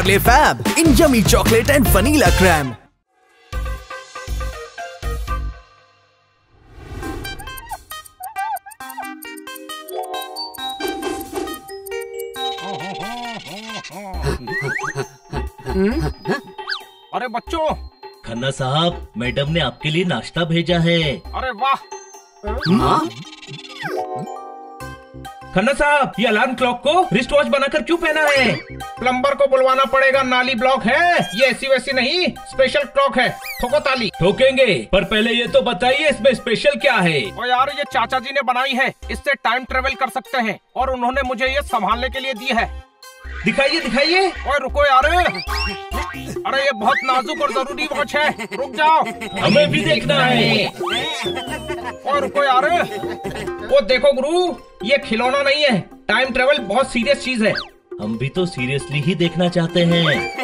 Parle Fab in yummy chocolate and vanilla crème. अरे बच्चों, खन्ना साहब, मैडम ने आपके लिए नाश्ता भेजा है। अरे वाह। खन्ना साहब, ये अलार्म क्लॉक को रिस्ट वॉच बनाकर क्यों पहना है? प्लम्बर को बुलवाना पड़ेगा, नाली ब्लॉक है। ये ऐसी वैसी नहीं, स्पेशल क्लॉक है। ठोको ताली। ठोकेंगे, पर पहले ये तो बताइए इसमें स्पेशल क्या है? ओ यार, ये चाचा जी ने बनाई है। इससे टाइम ट्रेवल कर सकते हैं और उन्होंने मुझे ये संभालने के लिए दी है। दिखाइए दिखाइए। ओए रुको यार, अरे ये बहुत नाजुक और जरूरी वॉच है, रुक जाओ। हमें भी देखना है। ओए रुको यार, वो देखो गुरु, ये खिलौना नहीं है। टाइम ट्रेवल बहुत सीरियस चीज है। हम भी तो सीरियसली ही देखना चाहते हैं।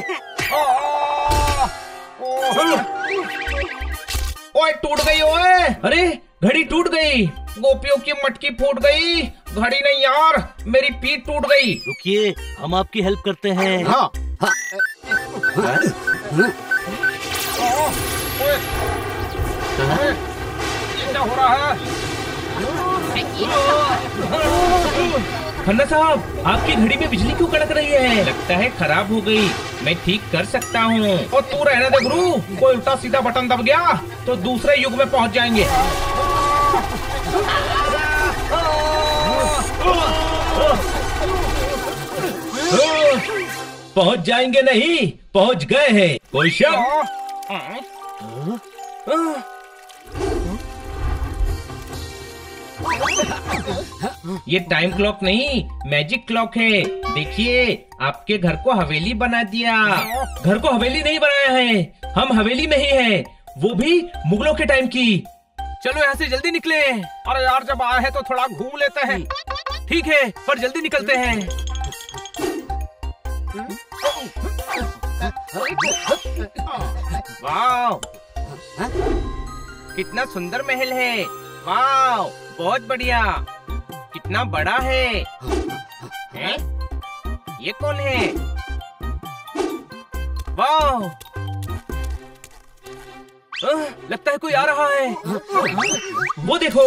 ओए टूट गई। ओए अरे घड़ी टूट गई। गोपियों की मटकी फूट गई। घड़ी नहीं यार, मेरी पीठ टूट गई। रुकिए, हम आपकी हेल्प करते हैं। हाँ। ये क्या हो रहा है? खन्ना साहब, आपकी घड़ी में बिजली क्यों कड़क रही है? लगता है खराब हो गई। मैं ठीक कर सकता हूँ। और तू रहने दे गुरु, कोई उल्टा सीधा बटन दब गया तो दूसरे युग में पहुँच जाएंगे। पहुँच जाएंगे नहीं, पहुँच गए हैं। कोई शक? ये टाइम क्लॉक नहीं, मैजिक क्लॉक है। देखिए, आपके घर को हवेली बना दिया। घर को हवेली नहीं बनाया है, हम हवेली में ही हैं, वो भी मुगलों के टाइम की। चलो यहाँ से जल्दी निकले। अरे यार, जब आए हैं तो थोड़ा घूम लेते हैं। ठीक है, पर जल्दी निकलते हैं। वाह, कितना सुंदर महल है। वाह, बहुत बढ़िया। कितना बड़ा है? हैं? ये कौन है? वाह, लगता है कोई आ रहा है। वो देखो।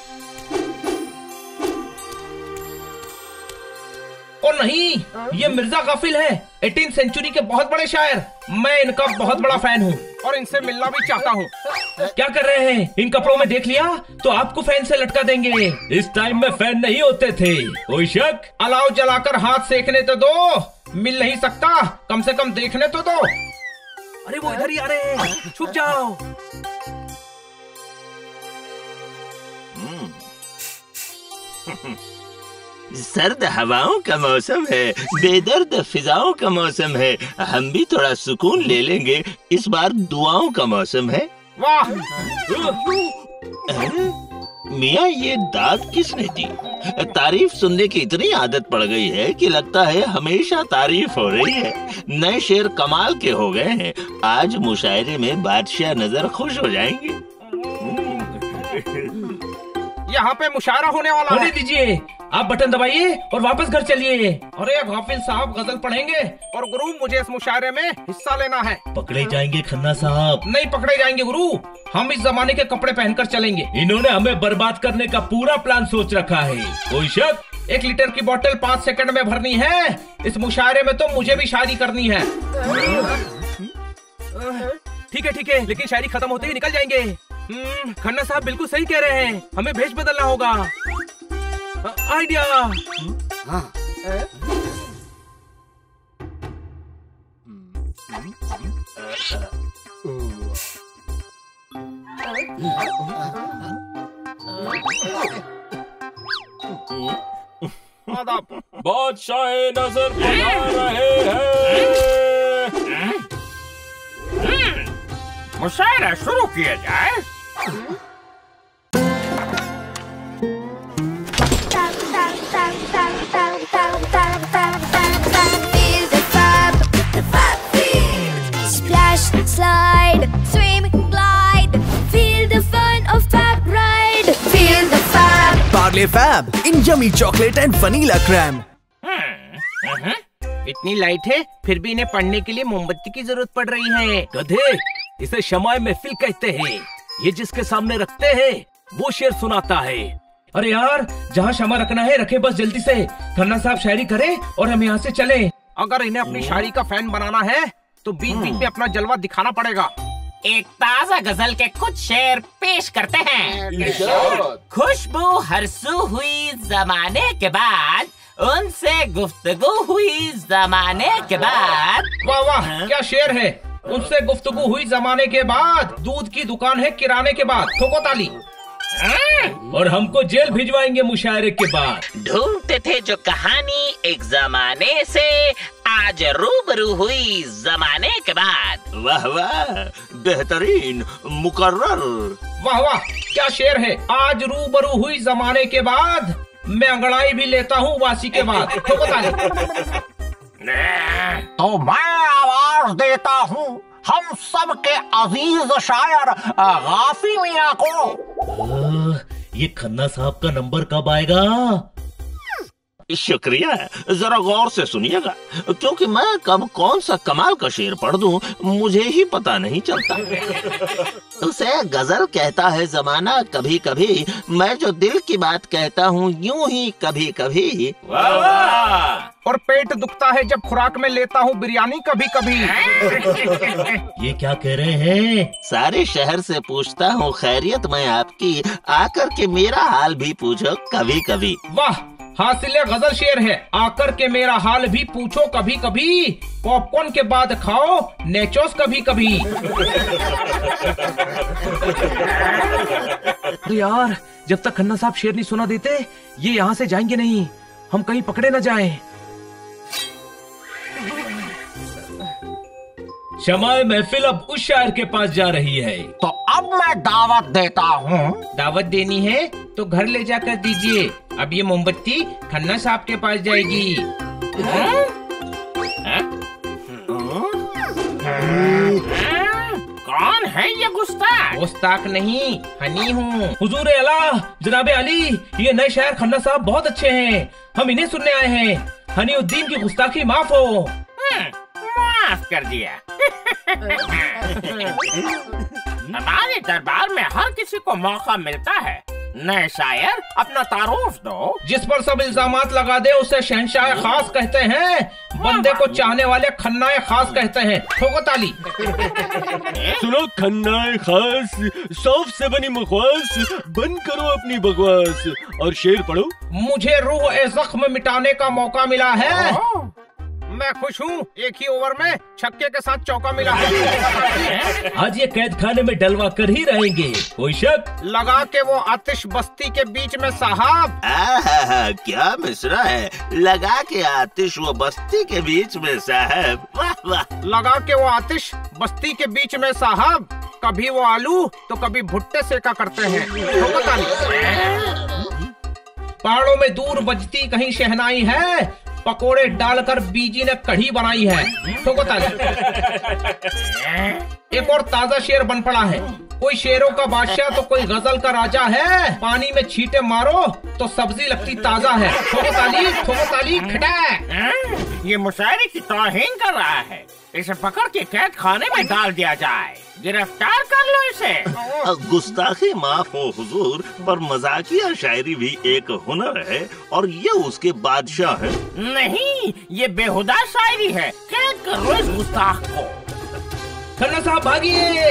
और नहीं, ये मिर्जा गाफिल है, 18th सेंचुरी के बहुत बड़े शायर। मैं इनका बहुत बड़ा फैन हूँ और इनसे मिलना भी चाहता हूँ। क्या कर रहे हैं? इन कपड़ों में देख लिया तो आपको फैन से लटका देंगे। इस टाइम में फैन नहीं होते थे। कोई शक? अलाव जलाकर हाथ सेकने तो दो। मिल नहीं सकता, कम से कम देखने तो दो। अरे वो इधर ही आ रहे हैं, छुप जाओ। सर्द हवाओं का मौसम है, बेदर्द फिजाओं का मौसम है। हम भी थोड़ा सुकून ले लेंगे। इस बार दुआओं का मौसम है। वाह, मियाँ, ये दाद किसने दी? तारीफ सुनने की इतनी आदत पड़ गई है कि लगता है हमेशा तारीफ हो रही है। नए शेर कमाल के हो गए हैं। आज मुशायरे में बादशाह नजर खुश हो जाएंगे। यहाँ पे मुशायरा होने वाला है। होने दीजिए, आप बटन दबाइए और वापस घर चलिए। अरे गाफिल साहब गजल पढ़ेंगे और गुरु, मुझे इस मुशायरे में हिस्सा लेना है। पकड़े जाएंगे खन्ना साहब। नहीं पकड़े जाएंगे गुरु, हम इस जमाने के कपड़े पहनकर चलेंगे। इन्होंने हमें बर्बाद करने का पूरा प्लान सोच रखा है। कोई शक? 1 लीटर की बोतल 5 सेकंड में भरनी है। इस मुशायरे में तो मुझे भी शायरी करनी है। ठीक है, लेकिन शायरी खत्म होते ही निकल जाएंगे। खन्ना साहब बिल्कुल सही कह रहे हैं, हमें भेष बदलना होगा। आइडिया। बादशाह नजर बना रहे हैं। मुशायरा शुरू किया जाए। Splash, slide, swim, glide. Feel the fun of Fab ride. Feel the Fab. Parle Fab in yummy chocolate and vanilla crème. इतनी लाइट है फिर भी इन्हें पढ़ने के लिए मोमबत्ती की जरूरत पड़ रही है। गधे, इसे शमाए महफिल कहते हैं। ये जिसके सामने रखते हैं वो शेर सुनाता है। अरे यार, जहाँ शमा रखना है रखे बस जल्दी से। खन्ना साहब शायरी करे और हम यहाँ से चले। अगर इन्हें अपनी शायरी का फैन बनाना है तो बीच बीच में अपना जलवा दिखाना पड़ेगा। एक ताजा गजल के कुछ शेर पेश करते हैं। खुशबू हरसू हुई जमाने के बाद, उनसे गुफ्तगू हुई जमाने के बाद। वाह वाह, क्या शेर है। उनसे गुफ्तगू हुई जमाने के बाद, दूध की दुकान है किराने के बाद। ठोको ताली। और हमको जेल भिजवाएंगे मुशायरे के बाद। ढूंढते थे जो कहानी एक जमाने से, आज रूबरू हुई जमाने के बाद। वाह वाह, बेहतरीन, मुकर्रर। वाह वाह, क्या शेर है। आज रूबरू हुई जमाने के बाद, मैं अंगड़ाई भी लेता हूँ वासी के बाद। ठोको ताली। तो मैं आवाज देता हूँ हम सब के अजीज शायर गाफी मियाँ को। ये खन्ना साहब का नंबर कब आएगा? शुक्रिया, जरा गौर से सुनिएगा, क्योंकि मैं कब कौन सा कमाल का शेर पढ़ दूं मुझे ही पता नहीं चलता। उसे गजल कहता है जमाना कभी कभी, मैं जो दिल की बात कहता हूँ यूं ही कभी कभी। और पेट दुखता है जब खुराक में लेता हूँ बिरयानी कभी कभी। ये क्या कह रहे हैं? सारे शहर से पूछता हूँ खैरियत मैं आपकी, आकर के मेरा हाल भी पूछो कभी कभी। वाह, हासिले गजल शेर है। आकर के मेरा हाल भी पूछो कभी कभी, पॉपकॉर्न के बाद खाओ नेचोस कभी कभी। यार, जब तक खन्ना साहब शेर नहीं सुना देते ये यहाँ से जाएंगे नहीं। हम कहीं पकड़े न जाएं। शमाए महफिल अब उस शायर के पास जा रही है। तो अब मैं दावत देता हूँ। दावत देनी है तो घर ले जाकर दीजिए। अब ये मोमबत्ती खन्ना साहब के पास जाएगी। कौन है ये गुस्ताख? गुस्ताख नहीं, हनी हूँ। हुजूर अल्लाह, जनाबे अली, ये नए शायर खन्ना साहब बहुत अच्छे हैं। हम इन्हें सुनने आए हैं। हनीउद्दीन की गुस्ताखी माफ हो। माफ कर दिया। हमारे दरबार में हर किसी को मौका मिलता है। नए शायर, अपना तारुफ दो। जिस पर सब इल्जामात लगा दे उसे शहंशाह खास कहते हैं। बंदे को चाहने वाले खन्नाए खास कहते हैं। ठोको ताली। सुनो खन्नाए खास, सौफ से बनी मुखवास, बंद करो अपनी बकवास और शेर पढ़ो। मुझे रूह ए जख्म मिटाने का मौका मिला है। मैं खुश हूँ, एक ही ओवर में छक्के के साथ चौका मिला है। आज ये कैद खाने में डलवा कर ही रहेंगे, कोई शक? लगा के वो आतिश बस्ती के बीच में साहब। क्या मिसरा है, लगा के आतिश वो बस्ती के बीच में साहब। वाह वाह। लगा के वो आतिश बस्ती के बीच में साहब, कभी वो आलू तो कभी भुट्टे सेका करते हैं। पहाड़ों में दूर बजती कहीं शहनाई है, पकोड़े डालकर बीजी ने कढ़ी बनाई है। ठोको ताली। एक और ताजा शेर बन पड़ा है। कोई शेरों का बादशाह तो कोई गजल का राजा है। पानी में छींटे मारो तो सब्जी लगती ताजा है। ठोको ताली, ठोको ताली, खड़ा। ये मुशायरे की तौहीन कर रहा है। इसे पकड़ के कैद खाने में डाल दिया जाए। गिरफ्तार कर लो इसे। गुस्ताखी माफ हो हुजूर, पर मजाकिया शायरी भी एक हुनर है और ये उसके बादशाह है। नहीं, ये बेहुदा शायरी है। कैद करो इस गुस्ताख को। खन्ना साहब भागिए।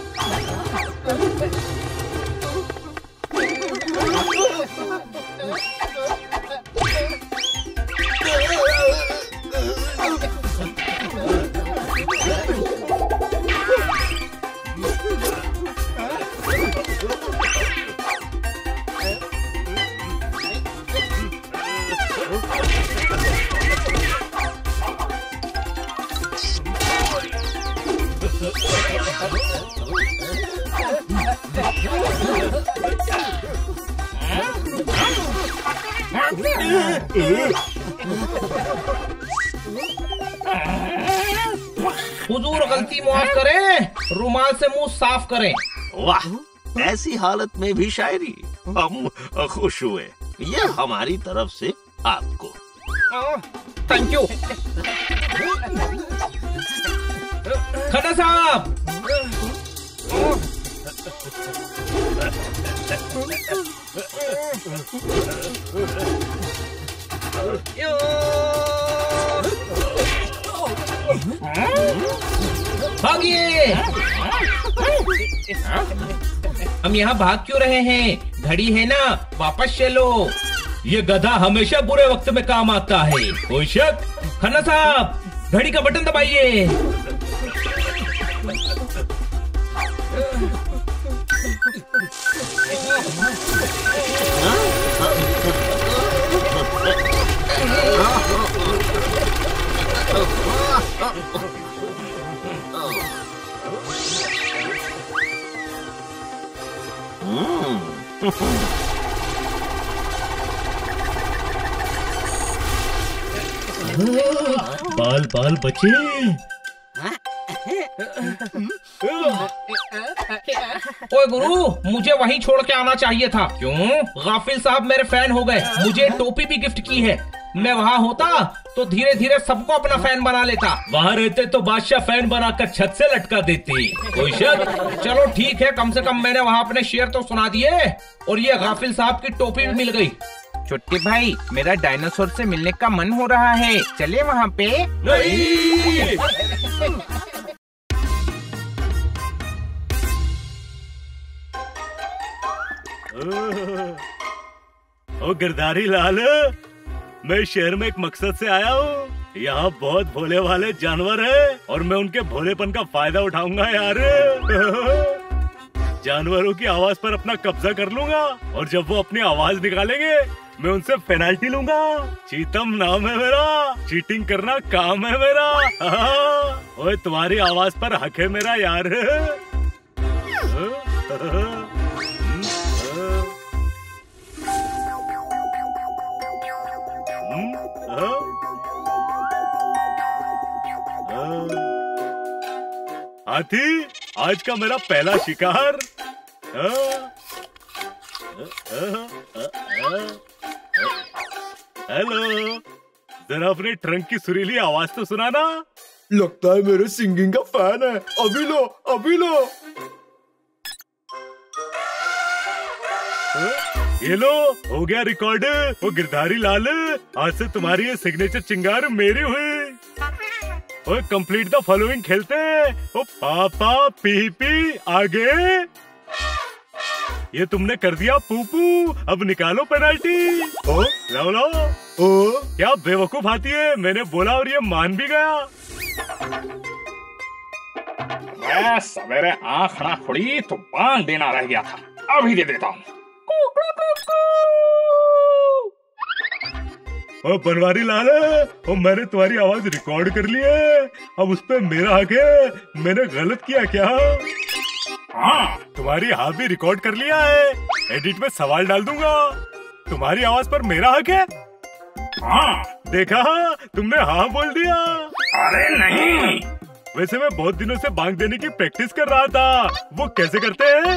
हुजूर गलती माफ करें, रुमाल से मुंह साफ करें। वाह, ऐसी हालत में भी शायरी, हम खुश हुए। ये हमारी तरफ से आपको। Thank you. खन्ना साहब, भागिए। हम यहाँ भाग क्यों रहे हैं? घड़ी है ना, वापस चलो। ये गधा हमेशा बुरे वक्त में काम आता है। कोई शक? खन्ना साहब, घड़ी का बटन दबाइए। बाल बाल बचे। ओए गुरु, मुझे वहीं छोड़ के आना चाहिए था। क्यों? गाफिल साहब मेरे फैन हो गए, मुझे टोपी भी गिफ्ट की है। मैं वहाँ होता तो धीरे धीरे सबको अपना फैन बना लेता। वहाँ रहते तो बादशाह फैन बनाकर छत से लटका देती। कोई शक? चलो ठीक है, कम से कम मैंने वहाँ अपने शेर तो सुना दिए और ये गाफिल साहब की टोपी भी मिल गई। छोटे भाई, मेरा डायनासोर से मिलने का मन हो रहा है, चले वहाँ पे? नहीं। ओ गिरधारी लाल, मैं शहर में एक मकसद से आया हूँ। यहाँ बहुत भोले वाले जानवर हैं और मैं उनके भोलेपन का फायदा उठाऊंगा यार। जानवरों की आवाज पर अपना कब्जा कर लूंगा और जब वो अपनी आवाज निकालेंगे मैं उनसे पेनाल्टी लूंगा। चीतम नाम है मेरा, चीटिंग करना काम है मेरा। ओए तुम्हारी आवाज पर हक है मेरा यार। हाथी, आज का मेरा पहला शिकार। हेलो, जरा अपने ट्रंक की सुरीली आवाज तो सुनाना। लगता है मेरे सिंगिंग का फैन है। अभी लो, अभी लो। ये लो, हो गया रिकॉर्ड। वो गिरधारी लाल, आज से तुम्हारी ये सिग्नेचर चिंगार मेरी हुई। ओए कंप्लीट द फॉलोइंग खेलते हैं। ओ पापा पी पी आगे। ये तुमने कर दिया पूपू, अब निकालो पेनल्टी। ओ लो लो। ओ क्या बेवकूफ हाथी है, मैंने बोला और ये मान भी गया। मैं सवेरे आँख ना खुली तो बांध देना रह गया था, अभी दे देता हूँ। ओ बनवारी लाल, ओ मैंने तुम्हारी आवाज रिकॉर्ड कर ली है, अब उस पे मेरा हक है। मैंने गलत किया क्या? हाँ, तुम्हारी हाँ भी रिकॉर्ड कर लिया है, एडिट में सवाल डाल दूंगा। तुम्हारी आवाज पर मेरा हक है। हाँ, देखा, तुमने हाँ बोल दिया। अरे नहीं, वैसे मैं बहुत दिनों से बांग देने की प्रैक्टिस कर रहा था। वो कैसे करते हैं?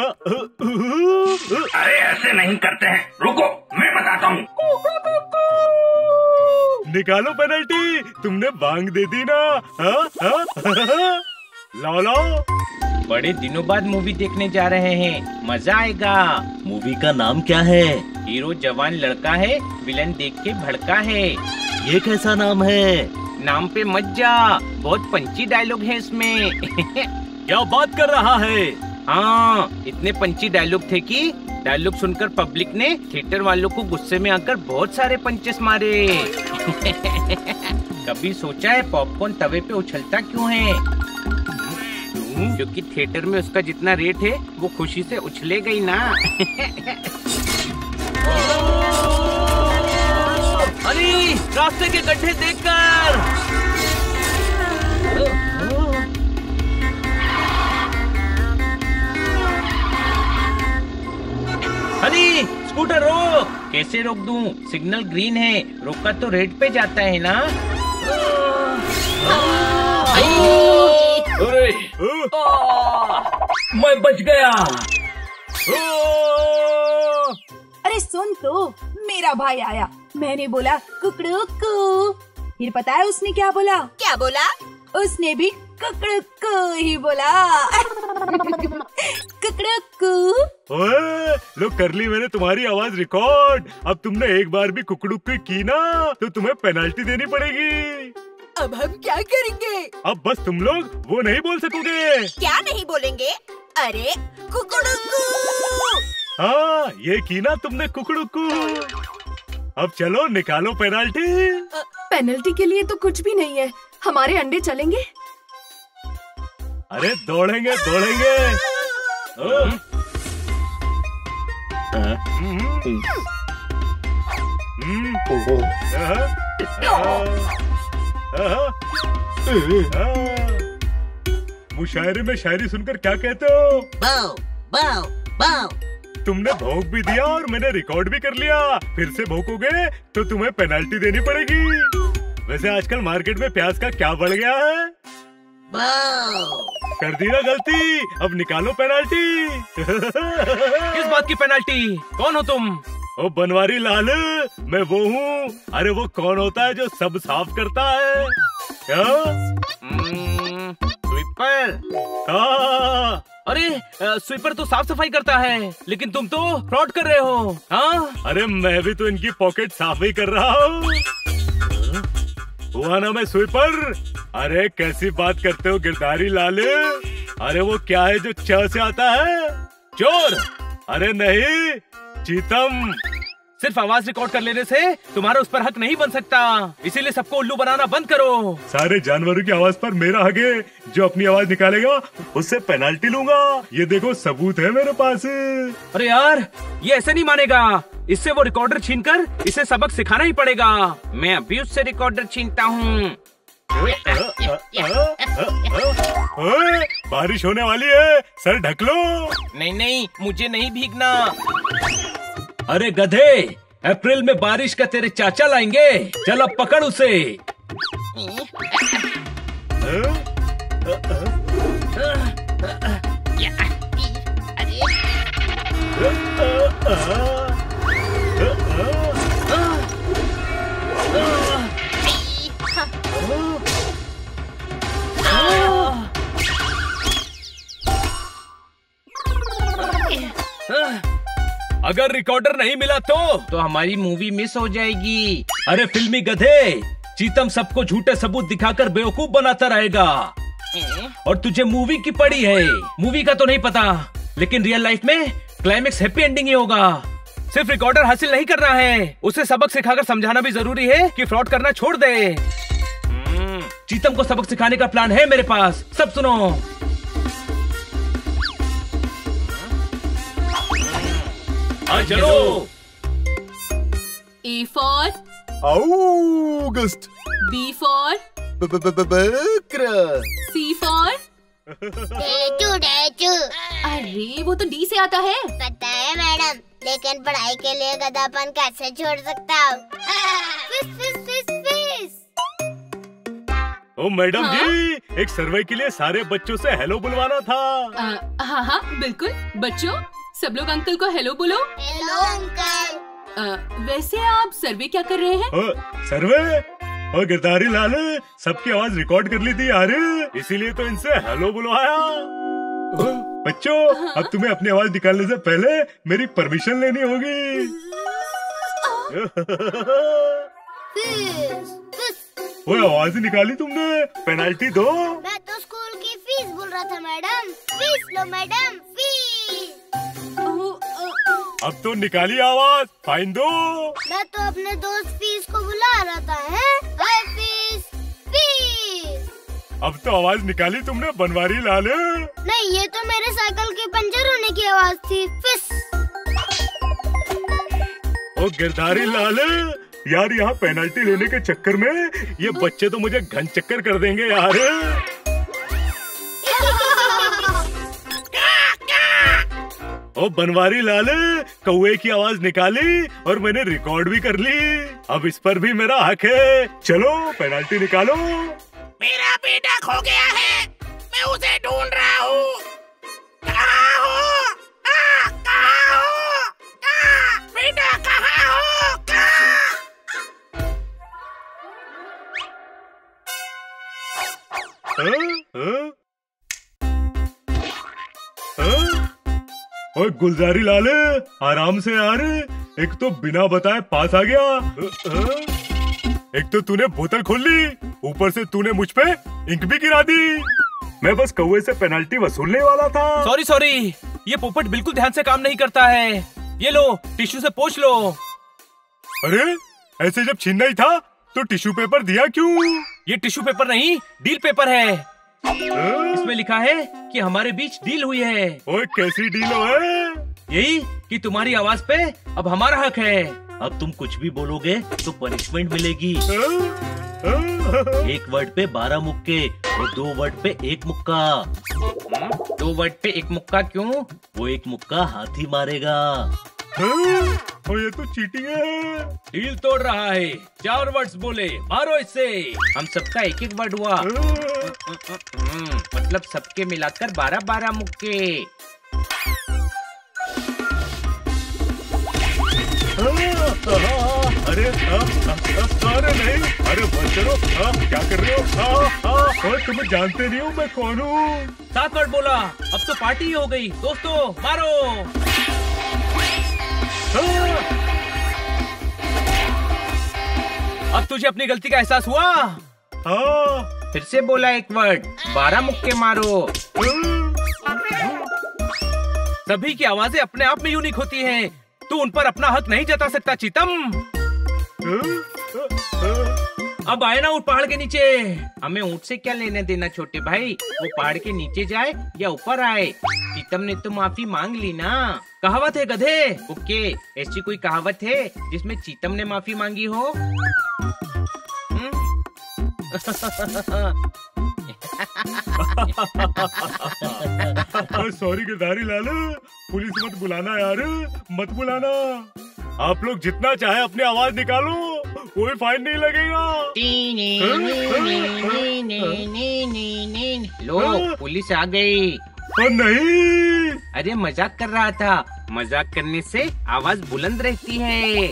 अरे ऐसे नहीं करते हैं, रुको मैं बताता हूँ। निकालो पेनल्टी, तुमने बांग दे दी ना। लाओ लाओ। बड़े दिनों बाद मूवी देखने जा रहे हैं, मजा आएगा। मूवी का नाम क्या है? हीरो जवान लड़का है, विलन देख के भड़का है। ये कैसा नाम है? नाम पे मत जा, बहुत पंची डायलॉग है इसमें। क्या बात कर रहा है? हाँ, इतने पंची डायलॉग थे कि डायलॉग सुनकर पब्लिक ने थिएटर वालों को गुस्से में आकर बहुत सारे पंचेस मारे। कभी सोचा है पॉपकॉर्न तवे पे उछलता क्यों है? क्योंकि थिएटर में उसका जितना रेट है वो खुशी से उछलेगा ही ना। अरे रास्ते के गड्ढे देखकर। हनी, स्कूटर रोक। कैसे रोक दूं? सिग्नल ग्रीन है, रोका तो रेड पे जाता है ना। अरे मैं बच गया। अरे सुन तो, मेरा भाई आया, मैंने बोला कुकड़ुक्कू। फिर पता है उसने क्या बोला? क्या बोला? उसने भी कुकड़ुक्कू ही बोला। कुकड़ुक्कू। ओए, लो कर ली मैंने तुम्हारी आवाज रिकॉर्ड। अब तुमने एक बार भी कुकड़ुक्कू की ना तो तुम्हें पेनल्टी देनी पड़ेगी। अब हम क्या करेंगे? अब बस तुम लोग वो नहीं बोल सकोगे। क्या नहीं बोलेंगे? अरे कुकड़ुक्कू। हाँ, ये की ना तुमने कुकड़ुक्कू। अब चलो निकालो पेनल्टी। पेनल्टी के लिए तो कुछ भी नहीं है, हमारे अंडे चलेंगे। अरे दौड़ेंगे दौड़ेंगे। मुशायरे में शायरी सुनकर क्या कहते हो? बाओ बाओ बाओ। तुमने भौंक भी दिया और मैंने रिकॉर्ड भी कर लिया। फिर से भौंकोगे तो तुम्हें पेनल्टी देनी पड़ेगी। वैसे आजकल मार्केट में प्याज का क्या बढ़ गया है? कर दी ना गलती, अब निकालो पेनल्टी। किस बात की पेनल्टी? कौन हो तुम? ओ बनवारी लाल, मैं वो हूँ। अरे वो कौन होता है जो सब साफ करता है? क्या? स्वीपर। हाँ। अरे स्वीपर तो साफ सफाई करता है, लेकिन तुम तो फ्रॉड कर रहे हो। हाँ? अरे मैं भी तो इनकी पॉकेट साफ ही कर रहा हूँ। हुआ ना मैं स्वीपर। अरे कैसी बात करते हो गिरधारी लाल? अरे वो क्या है जो च से आता है? चोर। अरे नहीं, चीतम। सिर्फ आवाज रिकॉर्ड कर लेने से तुम्हारा उस पर हक नहीं बन सकता, इसीलिए सबको उल्लू बनाना बंद करो। सारे जानवरों की आवाज पर मेरा हक है। जो अपनी आवाज निकालेगा उससे पेनल्टी लूंगा। ये देखो सबूत है मेरे पास। अरे यार, ये ऐसे नहीं मानेगा। इससे वो रिकॉर्डर छीनकर इसे सबक सिखाना ही पड़ेगा। मैं अभी उससे रिकॉर्डर छीनता हूँ। बारिश होने वाली है, सर ढक लो। नहीं नहीं, मुझे नहीं भीगना। अरे गधे, अप्रैल में बारिश का तेरे चाचा लाएंगे। चल अब पकड़ उसे। अगर रिकॉर्डर नहीं मिला तो हमारी मूवी मिस हो जाएगी। अरे फिल्मी गधे, चीतम सबको झूठे सबूत दिखाकर बेवकूफ बनाता रहेगा। और तुझे मूवी की पड़ी है। मूवी का तो नहीं पता, लेकिन रियल लाइफ में क्लाइमेक्स हैप्पी एंडिंग ही होगा। सिर्फ रिकॉर्डर हासिल नहीं करना है, उसे सबक सिखाकर समझाना भी जरूरी है कि फ्रॉड करना छोड़ दे। चीतम को सबक सिखाने का प्लान है मेरे पास, सब सुनो। चलो। A for August. B for बकरा. C for Dechu. अरे वो तो D से आता है। पता है मैडम, लेकिन पढ़ाई के लिए गधापन कैसे छोड़ सकता हूँ? फिस फिस फिस फिस। ओ मैडम जी, एक सर्वे के लिए सारे बच्चों से हेलो बुलवाना था। हाँ हाँ बिल्कुल। बच्चों, सब लोग अंकल को हेलो बोलो। Hello uncle. वैसे आप सर्वे क्या कर रहे हैं? सर्वे? और गिरधारी लाल, सबकी आवाज रिकॉर्ड कर ली थी यार, इसीलिए तो इनसे हेलो बुलवाया। बच्चों, अब तुम्हें अपनी आवाज निकालने से पहले मेरी परमिशन लेनी होगी। वो आवाज ही निकाली तुमने, पेनल्टी दो। मैं तो स्कूल की फीस बोल रहा था मैडम। फीस लो मैडम, फीस। अब तो निकाली आवाज, फाइन दो। मैं तो अपने दोस्त फीस को बुला रहा था। है फीस फीस। अब तो आवाज निकाली तुमने बनवारी लाल। नहीं, ये तो मेरे साइकिल के पंचर होने की आवाज थी। फिस। ओ गिरधारी लाल, यार यहाँ पेनल्टी लेने के चक्कर में ये बच्चे तो मुझे घन चक्कर कर देंगे यार। ओ बनवारी लाल, कौवे की आवाज निकाली और मैंने रिकॉर्ड भी कर ली। अब इस पर भी मेरा हक है। चलो पेनल्टी निकालो। मेरा बेटा खो गया है, मैं उसे ढूंढ रहा हूँ। कहाँ हो? कहाँ हो? बेटा कहाँ हो? ओए गुलजारी लाले, आराम से यार, एक तो बिना बताए पास आ गया। एक तो तूने बोतल खोल ली, ऊपर से तूने मुझ पे इंक भी गिरा दी। मैं बस कौवे से पेनल्टी वसूलने वाला था। सॉरी, ये पोपट बिल्कुल ध्यान से काम नहीं करता है। ये लो, टिश्यू से पोंछ लो। अरे ऐसे जब छीनना ही था तो टिश्यू पेपर दिया क्यों? ये टिश्यू पेपर नहीं, डील पेपर है। इसमें लिखा है कि हमारे बीच डील हुई है। ओए कैसी डील है? यही कि तुम्हारी आवाज पे अब हमारा हक है। अब तुम कुछ भी बोलोगे तो पनिशमेंट मिलेगी। एक वर्ड पे 12 मुक्के और 2 वर्ड पे 1 मुक्का। 2 वर्ड पे 1 मुक्का क्यों? वो 1 मुक्का हाथी मारेगा। और ये तो चीटिंग है। डील तोड़ रहा है। 4 वर्ड्स बोले, मारो इससे। हम सबका 1-1 वर्ड हुआ। मतलब सबके मिलाकर 12-12 मुक्के। अरे नहीं, अरे बंद करो। क्या कर रहे हो? तुम्हें जानते नहीं हो मैं कौन हूँ। 7 वर्ड बोला, अब तो पार्टी हो गई। दोस्तों मारो। अब तुझे अपनी गलती का एहसास हुआ? फिर से बोला 1 वर्ड, 12 मुक्के मारो। सभी की आवाजें अपने आप में यूनिक होती हैं। तू उन पर अपना हक नहीं जता सकता चीतम। अब आए ना ऊँट पहाड़ के नीचे। हमें ऊँट से क्या लेने देना छोटे भाई, वो पहाड़ के नीचे जाए या ऊपर आए। चीतम ने तो माफी मांग ली ना। कहावत है गधे। ओके, ऐसी कोई कहावत है जिसमें चीतम ने माफी मांगी हो? सॉरी गिरधारी लाल, पुलिस मत बुलाना यार, मत बुलाना। आप लोग जितना चाहे अपनी आवाज निकालो, कोई फाइन नहीं लगेगा। लो पुलिस आ गई। नहीं, अरे मजाक कर रहा था। मजाक करने से आवाज बुलंद रहती है।